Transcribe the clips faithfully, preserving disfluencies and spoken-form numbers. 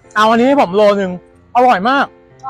เอาอันนี้ให้ผมโลนึงอร่อยมาก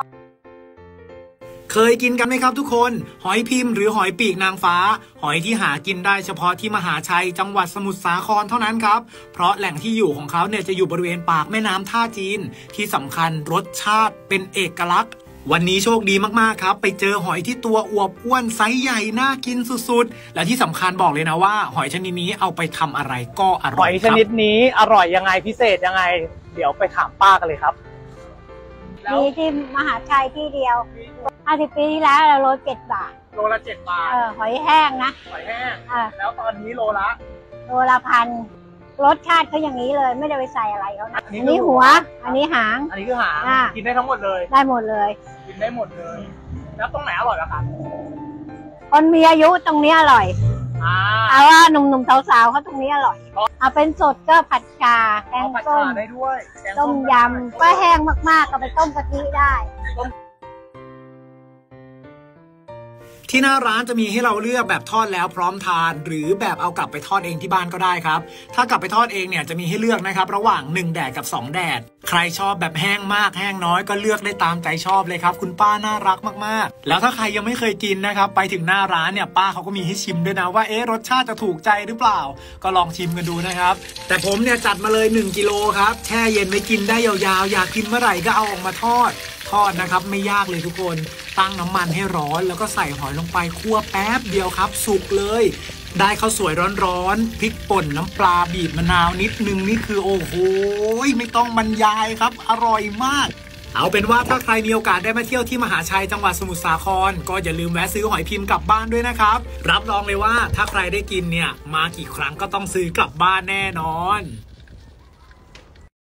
เคยกินกันไหมครับทุกคนหอยพิมพ์หรือหอยปีกนางฟ้าหอยที่หากินได้เฉพาะที่มหาชัยจังหวัดสมุทรสาครเท่านั้นครับเพราะแหล่งที่อยู่ของเขาเนี่ยจะอยู่บริเวณปากแม่น้ำท่าจีนที่สำคัญรสชาติเป็นเอกลักษณ์วันนี้โชคดีมากๆครับไปเจอหอยที่ตัวอวบอ้วนไซส์ใหญ่น่ากินสุดๆและที่สำคัญบอกเลยนะว่าหอยชนิดนี้เอาไปทำอะไรก็อร่อยหอยชนิดนี้อร่อยยังไงพิเศษยังไงเดี๋ยวไปถามป้ากันเลยครับมีที่มหาชัยที่เดียวห้าสิบปีที่แล้วเราโลเจ็ดบาทโลละเจ็ดบาทเออหอยแห้งนะหอยแห้งแล้วตอนนี้โลละโลละพันรสชาติเขาอย่างนี้เลยไม่ได้ไปใส่อะไรเขานะอันนี้หัวอันนี้หางอันนี้คือหางกินได้ทั้งหมดเลยได้หมดเลยกินได้หมดเลยแล้วตรงไหนอร่อยล่ะครับคนมีอายุตรงนี้อร่อยเอาว่าหนุ่มๆสาวๆเขาตรงนี้อร่อยเอาเป็นสดก็ผัดชาแกงส้มได้ด้วยต้มยำก็แห้งมากๆก็ไปต้มกะทิได้ที่หน้าร้านจะมีให้เราเลือกแบบทอดแล้วพร้อมทานหรือแบบเอากลับไปทอดเองที่บ้านก็ได้ครับถ้ากลับไปทอดเองเนี่ยจะมีให้เลือกนะครับระหว่างหนึ่งแดดกับสองแดดใครชอบแบบแห้งมากแห้งน้อยก็เลือกได้ตามใจชอบเลยครับคุณป้าน่ารักมากๆแล้วถ้าใครยังไม่เคยกินนะครับไปถึงหน้าร้านเนี่ยป้าเขาก็มีให้ชิมด้วยนะว่าเอ๊ะรสชาติจะถูกใจหรือเปล่าก็ลองชิมกันดูนะครับแต่ผมเนี่ยจัดมาเลยหนึ่งกิโลครับแช่เย็นไว้กินได้ยาวๆอยากกินเมื่อไหร่ก็เอาออกมาทอดทอดนะครับไม่ยากเลยทุกคนตั้งน้ำมันให้ร้อนแล้วก็ใส่หอยลงไปคั่วแป๊บเดียวครับสุกเลยได้ข้าวสวยร้อนๆพริกป่นน้ำปลาบีบมะนาวนิดนึงนี่คือโอ้โหไม่ต้องบรรยายครับอร่อยมากเอาเป็นว่าถ้าใครมีโอกาสได้มาเที่ยวที่มหาชัยจังหวัดสมุทรสาครก็อย่าลืมแวะซื้อหอยพิมพ์กลับบ้านด้วยนะครับรับรองเลยว่าถ้าใครได้กินเนี่ยมากี่ครั้งก็ต้องซื้อกลับบ้านแน่นอน